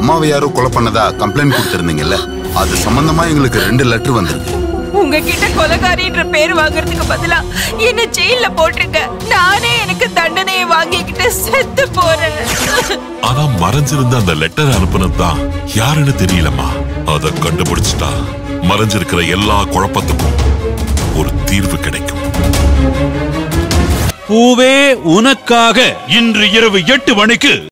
அம்மாவை யாரோ கொலை பண்ணதா கம்ப்ளைண்ட் கொடுத்திருந்தீங்கல்ல, அது சம்பந்தமா எங்களுக்கு 2 லெட்டர் வந்திருக்கு. உங்ககிட்ட கொலைகாரின்ற பேர் வாங்குறதுக்கு பதிலா என்ன ஜெயில போட்டுருங்க. நானே எனக்கு தண்டனையை வாங்கிக்கிட்டு செத்து போறேன். ஆனா மறைஞ்சிருந்த அந்த லெட்டர் அனுப்புனதுதான் யாருன்னு தெரியலம்மா. அத கண்டுபிடிச்சிட்டா மறைஞ்சிருக்கிற எல்லா குழப்பத்துக்கும் ஒரு தீர்வு கிடைக்கும். பூவே உனக்காக இன்று இரவு 8 மணிக்கு